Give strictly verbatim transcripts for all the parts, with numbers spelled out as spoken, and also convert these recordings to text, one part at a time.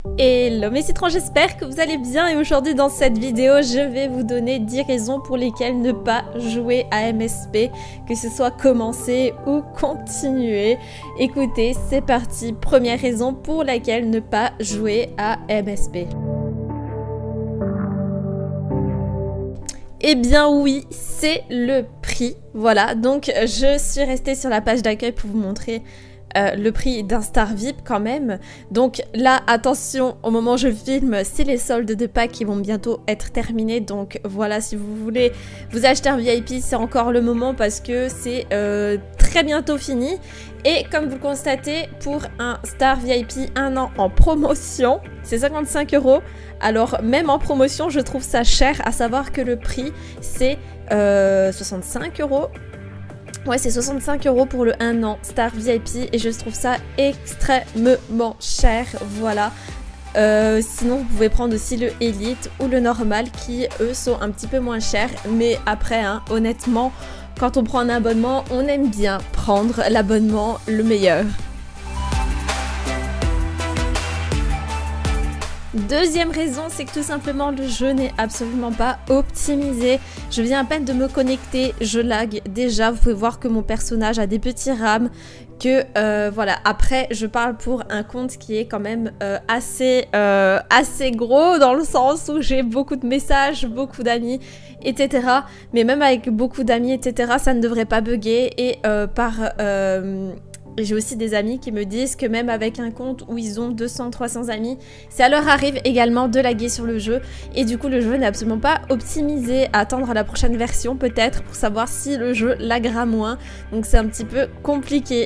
Hello mes citrons, j'espère que vous allez bien et aujourd'hui dans cette vidéo je vais vous donner dix raisons pour lesquelles ne pas jouer à M S P, que ce soit commencer ou continuer. Écoutez, c'est parti, première raison pour laquelle ne pas jouer à M S P. Eh bien oui, c'est le prix, voilà, donc je suis restée sur la page d'accueil pour vous montrer Euh, le prix d'un Star V I P quand même. Donc là, attention, au moment où je filme, c'est les soldes de Pâques qui vont bientôt être terminés. Donc voilà, si vous voulez vous acheter un V I P, c'est encore le moment parce que c'est euh, très bientôt fini. Et comme vous le constatez, pour un Star V I P un an en promotion, c'est cinquante-cinq euros. Alors même en promotion, je trouve ça cher, à savoir que le prix, c'est euh, soixante-cinq euros. Ouais, c'est soixante-cinq euros pour le un an Star V I P et je trouve ça extrêmement cher, voilà. Euh, sinon, vous pouvez prendre aussi le Elite ou le normal qui, eux, sont un petit peu moins chers. Mais après, hein, honnêtement, quand on prend un abonnement, on aime bien prendre l'abonnement le meilleur. Deuxième raison, c'est que tout simplement le jeu n'est absolument pas optimisé. Je viens à peine de me connecter, je lag déjà. Vous pouvez voir que mon personnage a des petits rames, que euh, voilà. Après, je parle pour un compte qui est quand même euh, assez, euh, assez gros dans le sens où j'ai beaucoup de messages, beaucoup d'amis, et cetera. Mais même avec beaucoup d'amis, et cetera, ça ne devrait pas bugger et euh, par... Euh, j'ai aussi des amis qui me disent que même avec un compte où ils ont deux cents trois cents amis, ça leur arrive également de laguer sur le jeu. Et du coup, le jeu n'est absolument pas optimisé. À attendre la prochaine version peut-être pour savoir si le jeu laguera moins. Donc c'est un petit peu compliqué.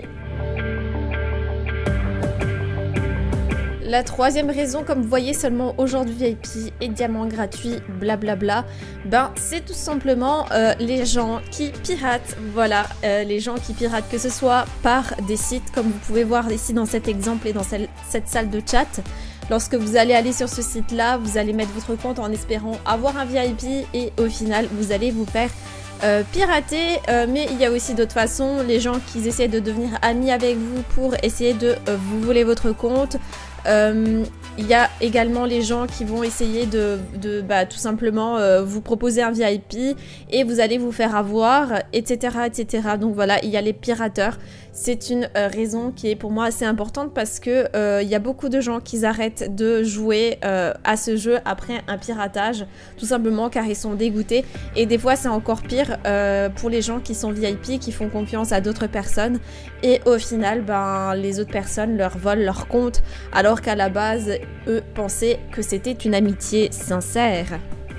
La troisième raison, comme vous voyez seulement aujourd'hui V I P et diamant gratuit, blablabla, ben c'est tout simplement euh, les gens qui piratent, voilà, euh, les gens qui piratent, que ce soit par des sites, comme vous pouvez voir ici dans cet exemple et dans celle, cette salle de chat. Lorsque vous allez aller sur ce site-là, vous allez mettre votre compte en espérant avoir un V I P et au final, vous allez vous faire Euh, pirater, euh, mais il y a aussi d'autres façons, les gens qui essaient de devenir amis avec vous pour essayer de euh, vous voler votre compte. Euh, il y a également les gens qui vont essayer de, de bah, tout simplement euh, vous proposer un V I P et vous allez vous faire avoir, et cetera et cetera. Donc voilà, il y a les pirateurs. C'est une euh, raison qui est pour moi assez importante parce que euh, il y a beaucoup de gens qui arrêtent de jouer euh, à ce jeu après un piratage, tout simplement car ils sont dégoûtés. Et des fois c'est encore pire euh, pour les gens qui sont V I P, qui font confiance à d'autres personnes et au final ben, les autres personnes leur volent leur compte alors qu'à la base eux pensaient que c'était une amitié sincère.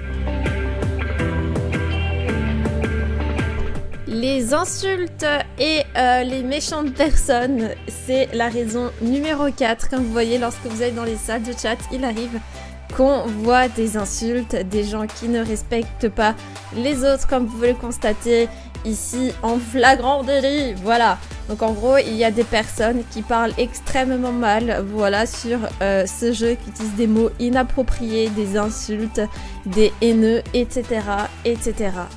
Les insultes et euh, les méchantes personnes, c'est la raison numéro quatre. Comme vous voyez, lorsque vous êtes dans les salles de chat, il arrive qu'on voit des insultes, des gens qui ne respectent pas les autres, comme vous pouvez le constater ici en flagrant délit. Voilà. Donc en gros, il y a des personnes qui parlent extrêmement mal, voilà, sur euh, ce jeu, qui utilisent des mots inappropriés, des insultes, des haineux, et cetera, et cetera.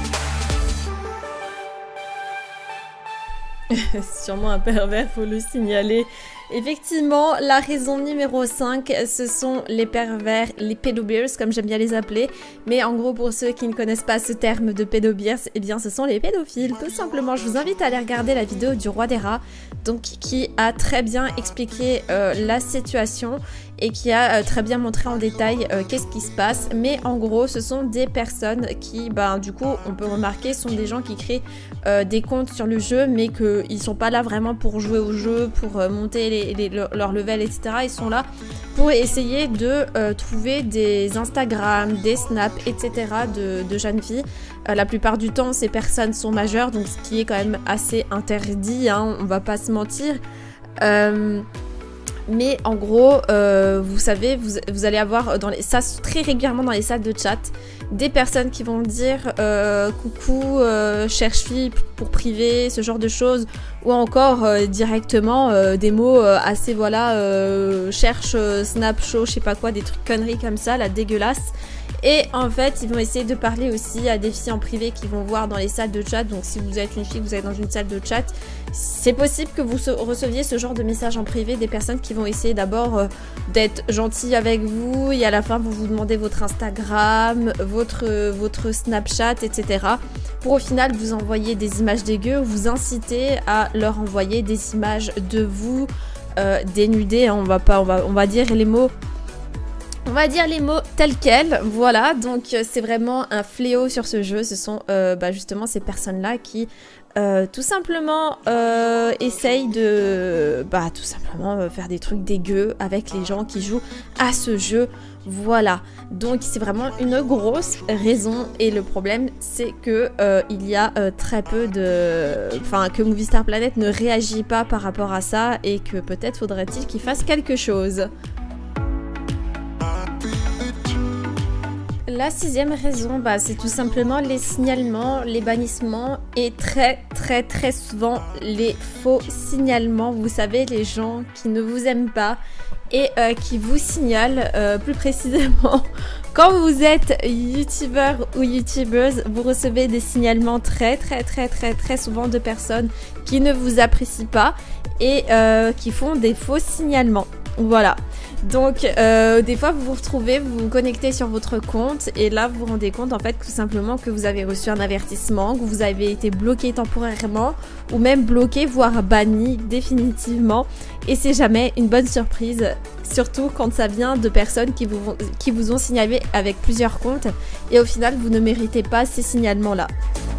Sûrement un pervers, faut le signaler. Effectivement, la raison numéro cinq, ce sont les pervers, les pédobears, comme j'aime bien les appeler. Mais en gros, pour ceux qui ne connaissent pas ce terme de pédobears, eh bien ce sont les pédophiles, tout simplement. Je vous invite à aller regarder la vidéo du roi des rats, donc qui a très bien expliqué euh, la situation et qui a euh, très bien montré en détail euh, qu'est-ce qui se passe. Mais en gros, ce sont des personnes qui, ben, du coup, on peut remarquer, sont des gens qui créent euh, des comptes sur le jeu, mais qu'ils sont pas là vraiment pour jouer au jeu, pour euh, monter les, les, leur level, et cetera. Ils sont là pour essayer de euh, trouver des Instagram, des Snaps, et cetera de, de jeunes filles. Euh, la plupart du temps, ces personnes sont majeures, donc ce qui est quand même assez interdit, hein, on va pas se mentir. Euh... Mais en gros, euh, vous savez, vous, vous allez avoir dans les, ça très régulièrement dans les salles de chat des personnes qui vont dire euh, coucou, euh, cherche fille pour privé, ce genre de choses, ou encore euh, directement euh, des mots euh, assez voilà, euh, cherche euh, snap show, je sais pas quoi, des trucs conneries comme ça, là dégueulasse. Et en fait, ils vont essayer de parler aussi à des filles en privé qui vont voir dans les salles de chat. Donc si vous êtes une fille, vous êtes dans une salle de chat, c'est possible que vous receviez ce genre de messages en privé, des personnes qui vont essayer d'abord euh, d'être gentilles avec vous et à la fin vous vous demandez votre Instagram, votre, euh, votre Snapchat, et cetera. Pour au final vous envoyer des images dégueu, vous inciter à leur envoyer des images de vous euh, dénudées, hein, on va pas, on va, on va dire les mots. On va dire les mots tels quels, voilà, donc euh, c'est vraiment un fléau sur ce jeu, ce sont euh, bah, justement ces personnes-là qui euh, tout simplement euh, essayent de bah, tout simplement euh, faire des trucs dégueux avec les gens qui jouent à ce jeu, voilà. Donc c'est vraiment une grosse raison et le problème c'est que euh, il y a euh, très peu de... Enfin que Movistar Planet ne réagit pas par rapport à ça et que peut-être faudrait-il qu'il fasse quelque chose. La sixième raison, bah, c'est tout simplement les signalements, les bannissements et très très très souvent les faux signalements. Vous savez, les gens qui ne vous aiment pas et euh, qui vous signalent euh, plus précisément quand vous êtes youtubeur ou youtubeuse, vous recevez des signalements très très très très très souvent de personnes qui ne vous apprécient pas et euh, qui font des faux signalements. Voilà. Donc euh, des fois vous vous retrouvez, vous vous connectez sur votre compte et là vous vous rendez compte en fait tout simplement que vous avez reçu un avertissement, que vous avez été bloqué temporairement ou même bloqué voire banni définitivement et c'est jamais une bonne surprise, surtout quand ça vient de personnes qui vous, qui vous ont signalé avec plusieurs comptes et au final vous ne méritez pas ces signalements là.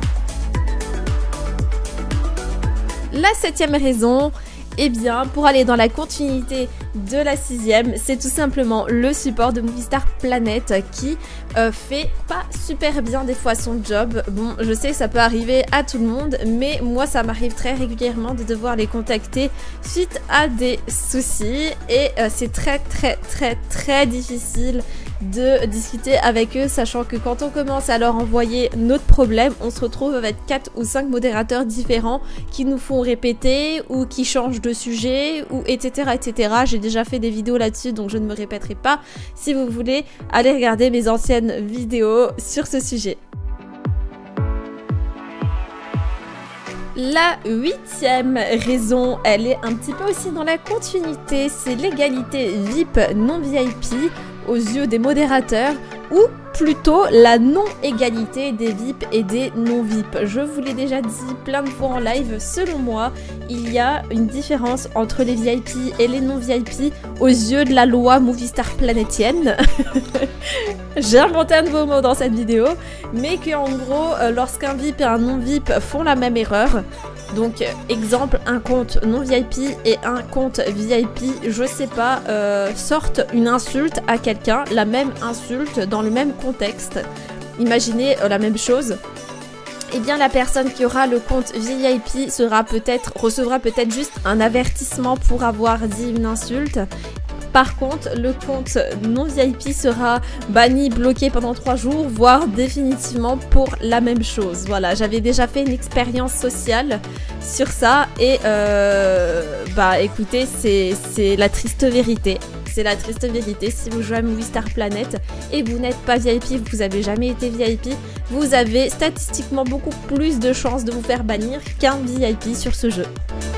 La septième raison, eh bien, pour aller dans la continuité de la sixième, c'est tout simplement le support de Movistar Planet qui euh, fait pas super bien des fois son job. Bon, je sais que ça peut arriver à tout le monde, mais moi ça m'arrive très régulièrement de devoir les contacter suite à des soucis et euh, c'est très très très très difficile de discuter avec eux, sachant que quand on commence à leur envoyer notre problème, on se retrouve avec quatre ou cinq modérateurs différents qui nous font répéter ou qui changent de sujet ou etc etc. J'ai déjà fait des vidéos là-dessus donc je ne me répéterai pas. Si vous voulez, allez regarder mes anciennes vidéos sur ce sujet. La huitième raison, elle est un petit peu aussi dans la continuité, c'est l'égalité V I P non V I P aux yeux des modérateurs ou plutôt la non-égalité des V I P et des non-V I P. Je vous l'ai déjà dit plein de fois en live, selon moi, il y a une différence entre les V I P et les non-V I P aux yeux de la loi Movistar Planétienne. J'ai inventé un nouveau mot dans cette vidéo, mais que en gros, lorsqu'un V I P et un non-V I P font la même erreur, donc exemple, un compte non V I P et un compte V I P, je sais pas, euh, sortent une insulte à quelqu'un, la même insulte dans le même contexte, imaginez euh, la même chose, et eh bien la personne qui aura le compte V I P sera peut-être, recevra peut-être juste un avertissement pour avoir dit une insulte. Par contre, le compte non V I P sera banni, bloqué pendant trois jours, voire définitivement pour la même chose. Voilà, j'avais déjà fait une expérience sociale sur ça et euh, bah écoutez, c'est la triste vérité. C'est la triste vérité, si vous jouez à Movistar Planet et vous n'êtes pas V I P, vous n'avez jamais été V I P, vous avez statistiquement beaucoup plus de chances de vous faire bannir qu'un V I P sur ce jeu.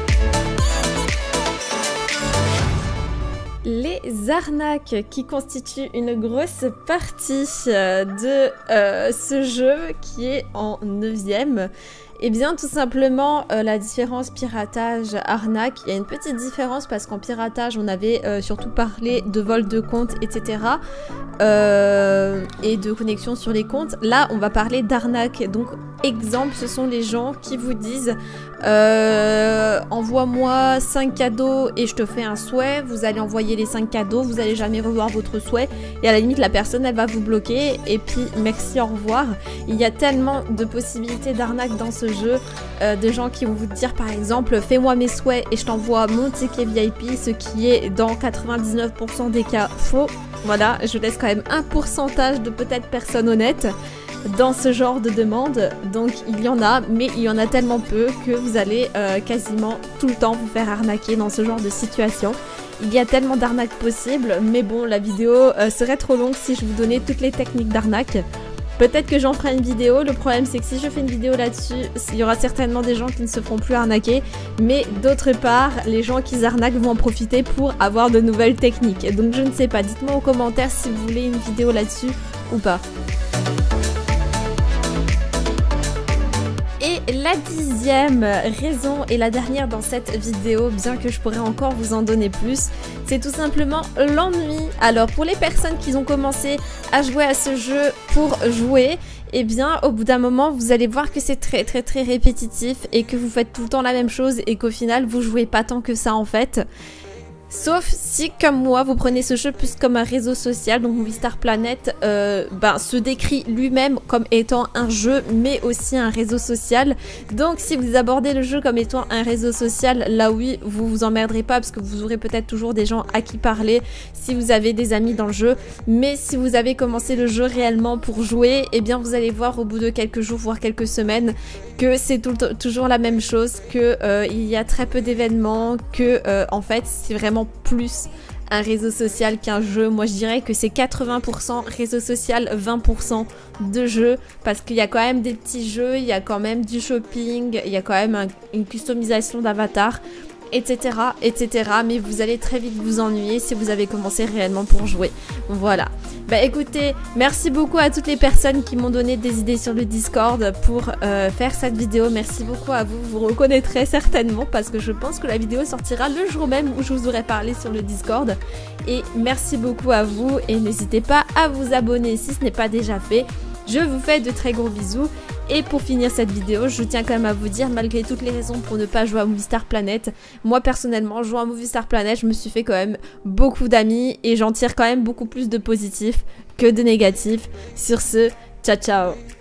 Les arnaques qui constituent une grosse partie de euh, ce jeu qui est en neuvième. Eh bien tout simplement euh, la différence piratage arnaque, il y a une petite différence parce qu'en piratage on avait euh, surtout parlé de vol de compte etc euh, et de connexion sur les comptes. Là on va parler d'arnaque, donc exemple ce sont les gens qui vous disent euh, envoie-moi cinq cadeaux et je te fais un souhait, vous allez envoyer les cinq cadeaux, vous allez jamais revoir votre souhait et à la limite la personne elle va vous bloquer et puis merci au revoir. Il y a tellement de possibilités d'arnaque dans ce jeu, euh, de gens qui vont vous dire par exemple fais-moi mes souhaits et je t'envoie mon ticket V I P, ce qui est dans quatre-vingt-dix-neuf pour cent des cas faux. Voilà, je laisse quand même un pourcentage de peut-être personnes honnêtes dans ce genre de demande, donc il y en a, mais il y en a tellement peu que vous allez euh, quasiment tout le temps vous faire arnaquer dans ce genre de situation. il y a tellement d'arnaques possibles, mais bon, la vidéo euh, serait trop longue si je vous donnais toutes les techniques d'arnaque. Peut-être que j'en ferai une vidéo, le problème c'est que si je fais une vidéo là-dessus, il y aura certainement des gens qui ne se feront plus arnaquer, mais d'autre part, les gens qui arnaquent vont en profiter pour avoir de nouvelles techniques. Donc je ne sais pas, dites-moi en commentaire si vous voulez une vidéo là-dessus ou pas. Et la dixième raison et la dernière dans cette vidéo, bien que je pourrais encore vous en donner plus, c'est tout simplement l'ennui. Alors pour les personnes qui ont commencé à jouer à ce jeu pour jouer, eh bien au bout d'un moment vous allez voir que c'est très très très répétitif et que vous faites tout le temps la même chose et qu'au final vous jouez pas tant que ça en fait. Sauf si, comme moi, vous prenez ce jeu plus comme un réseau social, donc Movistar Planet euh, ben, se décrit lui-même comme étant un jeu, mais aussi un réseau social. Donc si vous abordez le jeu comme étant un réseau social, là oui, vous vous emmerderez pas parce que vous aurez peut-être toujours des gens à qui parler si vous avez des amis dans le jeu. Mais si vous avez commencé le jeu réellement pour jouer, eh bien vous allez voir au bout de quelques jours, voire quelques semaines, que c'est toujours la même chose, que euh, il y a très peu d'événements, que euh, en fait c'est vraiment plus un réseau social qu'un jeu. Moi je dirais que c'est quatre-vingts pour cent réseau social, vingt pour cent de jeu, parce qu'il y a quand même des petits jeux, il y a quand même du shopping, il y a quand même un, une customisation d'avatar, etc, etc, mais vous allez très vite vous ennuyer si vous avez commencé réellement pour jouer. Voilà. Bah écoutez, merci beaucoup à toutes les personnes qui m'ont donné des idées sur le Discord pour euh, faire cette vidéo. Merci beaucoup à vous, vous reconnaîtrez certainement parce que je pense que la vidéo sortira le jour même où je vous aurai parlé sur le Discord. Et merci beaucoup à vous et n'hésitez pas à vous abonner si ce n'est pas déjà fait. Je vous fais de très gros bisous. Et pour finir cette vidéo, je tiens quand même à vous dire, malgré toutes les raisons pour ne pas jouer à Movistar Planet, moi personnellement, jouant à Movistar Planet, je me suis fait quand même beaucoup d'amis et j'en tire quand même beaucoup plus de positifs que de négatifs. Sur ce, ciao ciao!